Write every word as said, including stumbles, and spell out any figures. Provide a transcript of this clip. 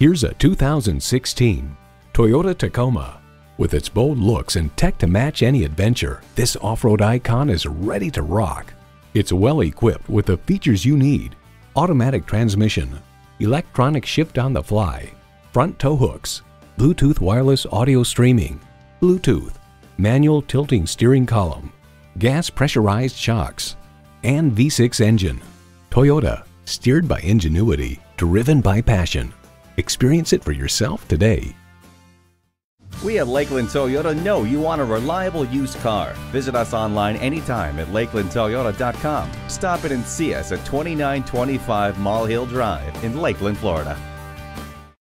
Here's a two thousand sixteen Toyota Tacoma. With its bold looks and tech to match any adventure, this off-road icon is ready to rock. It's well equipped with the features you need: automatic transmission, electronic shift on the fly, front tow hooks, Bluetooth wireless audio streaming, Bluetooth, manual tilting steering column, gas pressurized shocks, and V six engine. Toyota, steered by ingenuity, driven by passion. Experience it for yourself today. We at Lakeland Toyota know you want a reliable used car. Visit us online anytime at lakeland toyota dot com. Stop in and see us at twenty-nine twenty-five Mall Hill Drive in Lakeland, Florida.